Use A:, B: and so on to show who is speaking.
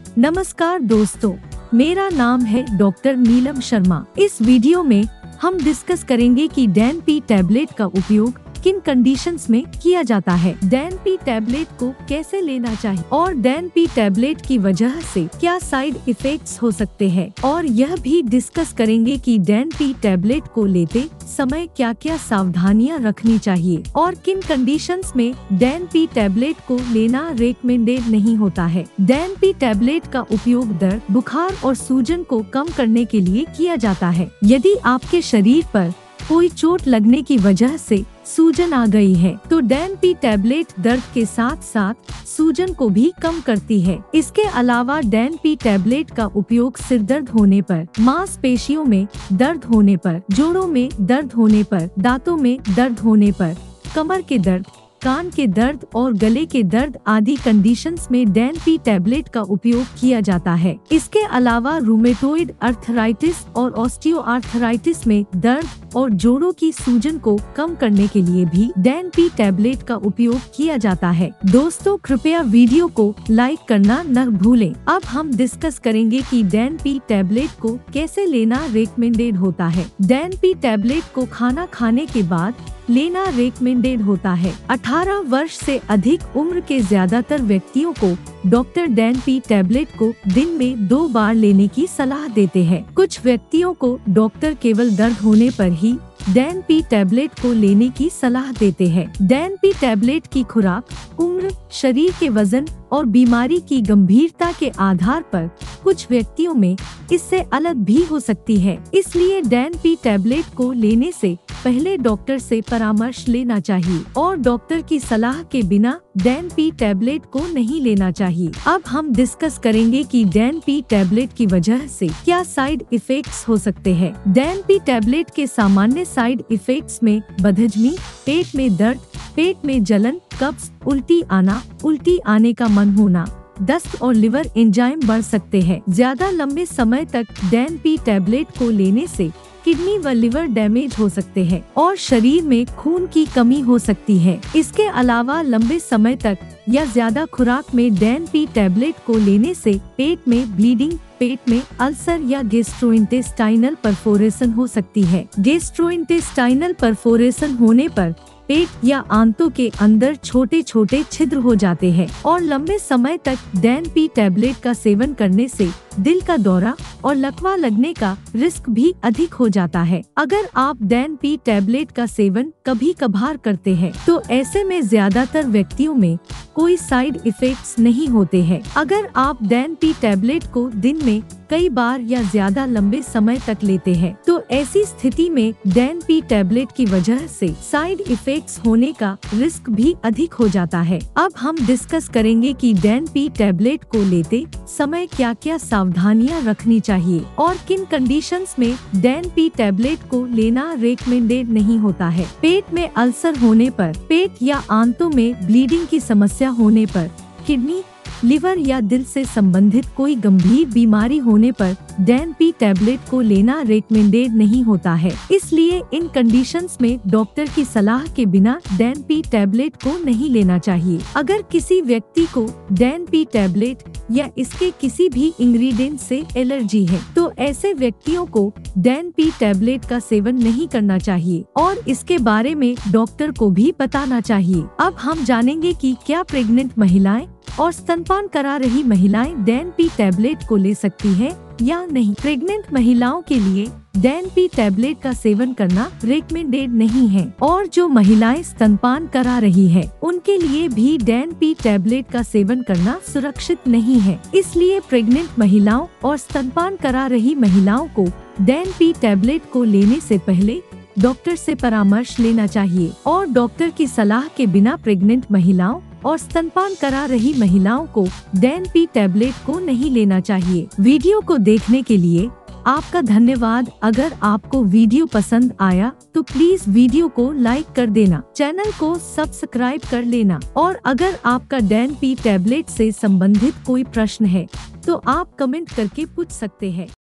A: नमस्कार दोस्तों, मेरा नाम है डॉक्टर नीलम शर्मा। इस वीडियो में हम डिस्कस करेंगे कि डैन-पी टैबलेट का उपयोग किन कंडीशंस में किया जाता है, डैन-पी टैबलेट को कैसे लेना चाहिए और डैन-पी टैबलेट की वजह से क्या साइड इफेक्ट्स हो सकते हैं, और यह भी डिस्कस करेंगे कि डैन-पी टैबलेट को लेते समय क्या क्या सावधानियां रखनी चाहिए और किन कंडीशंस में डैन-पी टैबलेट को लेना रेकमेंडेड नहीं होता है। डैन-पी टैबलेट का उपयोग दर्द, बुखार और सूजन को कम करने के लिए किया जाता है। यदि आपके शरीर पर कोई चोट लगने की वजह से सूजन आ गई है तो डैन-पी टैबलेट दर्द के साथ साथ सूजन को भी कम करती है। इसके अलावा डैन-पी टैबलेट का उपयोग सिर दर्द होने पर, मांसपेशियों में दर्द होने पर, जोड़ों में दर्द होने पर, दांतों में दर्द होने पर, कमर के दर्द, कान के दर्द और गले के दर्द आदि कंडीशंस में डैन-पी टैबलेट का उपयोग किया जाता है। इसके अलावा रूमेटोइड अर्थराइटिस और ऑस्टियोआर्थराइटिस में दर्द और जोड़ों की सूजन को कम करने के लिए भी डैन-पी टैबलेट का उपयोग किया जाता है। दोस्तों, कृपया वीडियो को लाइक करना न भूलें। अब हम डिस्कस करेंगे कि डैन-पी टैबलेट को कैसे लेना रेकमेंडेड होता है। डैन-पी टैबलेट को खाना खाने के बाद लेना रेकमेंडेड होता है। 18 वर्ष से अधिक उम्र के ज्यादातर व्यक्तियों को डॉक्टर डैन-पी टैबलेट को दिन में 2 बार लेने की सलाह देते हैं। कुछ व्यक्तियों को डॉक्टर केवल दर्द होने पर ही डैन-पी टैबलेट को लेने की सलाह देते हैं। डैन-पी टैबलेट की खुराक, उम्र, शरीर के वजन और बीमारी की गंभीरता के आधार पर कुछ व्यक्तियों में इससे अलग भी हो सकती है। इसलिए डैन-पी टैबलेट को लेने से पहले डॉक्टर से परामर्श लेना चाहिए और डॉक्टर की सलाह के बिना डैन-पी टैबलेट को नहीं लेना चाहिए। अब हम डिस्कस करेंगे कि डैन-पी टैबलेट की वजह से क्या साइड इफेक्ट्स हो सकते हैं। डैन-पी टैबलेट के सामान्य साइड इफेक्ट्स में बदहजमी, पेट में दर्द, पेट में जलन, कब्ज, उल्टी आने का मन होना, दस्त और लिवर एंजाइम बढ़ सकते हैं। ज्यादा लंबे समय तक डैन-पी टैबलेट को लेने से किडनी व लिवर डैमेज हो सकते हैं और शरीर में खून की कमी हो सकती है। इसके अलावा लंबे समय तक या ज्यादा खुराक में डैन-पी टैबलेट को लेने से पेट में ब्लीडिंग, पेट में अल्सर या गैस्ट्रोइंटेस्टाइनल परफोरेशन हो सकती है। गैस्ट्रोइंटेस्टाइनल परफोरेशन होने पर पेट या आंतों के अंदर छोटे छोटे छिद्र हो जाते हैं और लंबे समय तक डैन-पी टैबलेट का सेवन करने से दिल का दौरा और लकवा लगने का रिस्क भी अधिक हो जाता है। अगर आप डैन-पी टैबलेट का सेवन कभी कभार करते हैं तो ऐसे में ज्यादातर व्यक्तियों में कोई साइड इफेक्ट्स नहीं होते हैं। अगर आप डैन-पी टैबलेट को दिन में कई बार या ज्यादा लंबे समय तक लेते हैं तो ऐसी स्थिति में डैन-पी टैबलेट की वजह से साइड इफेक्ट्स होने का रिस्क भी अधिक हो जाता है। अब हम डिस्कस करेंगे कि डैन-पी टैबलेट को लेते समय क्या क्या सावधानियां रखनी चाहिए और किन कंडीशंस में डैन-पी टैबलेट को लेना रेकमेंडेड नहीं होता है। पेट में अल्सर होने पर, पेट या आंतों में ब्लीडिंग की समस्या होने पर, किडनी, लिवर या दिल से संबंधित कोई गंभीर बीमारी होने पर डैन-पी टैबलेट को लेना रेकमेंडेड नहीं होता है। इसलिए इन कंडीशंस में डॉक्टर की सलाह के बिना डैन-पी टैबलेट को नहीं लेना चाहिए। अगर किसी व्यक्ति को डैन-पी टैबलेट या इसके किसी भी इंग्रेडिएंट से एलर्जी है तो ऐसे व्यक्तियों को डैन-पी टैबलेट का सेवन नहीं करना चाहिए और इसके बारे में डॉक्टर को भी बताना चाहिए। अब हम जानेंगे कि क्या प्रेग्नेंट महिलाएं और स्तनपान करा रही महिलाएं डैन-पी टैबलेट को ले सकती है या नहीं। प्रेग्नेंट महिलाओं के लिए डैन-पी टैबलेट का सेवन करना रेकमेंडेड नहीं है और जो महिलाएं स्तनपान करा रही है उनके लिए भी डैन-पी टैबलेट का सेवन करना सुरक्षित नहीं है। इसलिए प्रेग्नेंट महिलाओं और स्तनपान करा रही महिलाओं को डैन-पी टैबलेट को लेने से पहले डॉक्टर से परामर्श लेना चाहिए और डॉक्टर की सलाह के बिना प्रेग्नेंट महिलाओं और स्तनपान करा रही महिलाओं को डैन-पी टैबलेट को नहीं लेना चाहिए। वीडियो को देखने के लिए आपका धन्यवाद। अगर आपको वीडियो पसंद आया तो प्लीज वीडियो को लाइक कर देना, चैनल को सब्सक्राइब कर लेना और अगर आपका डैन-पी टैबलेट से संबंधित कोई प्रश्न है तो आप कमेंट करके पूछ सकते हैं।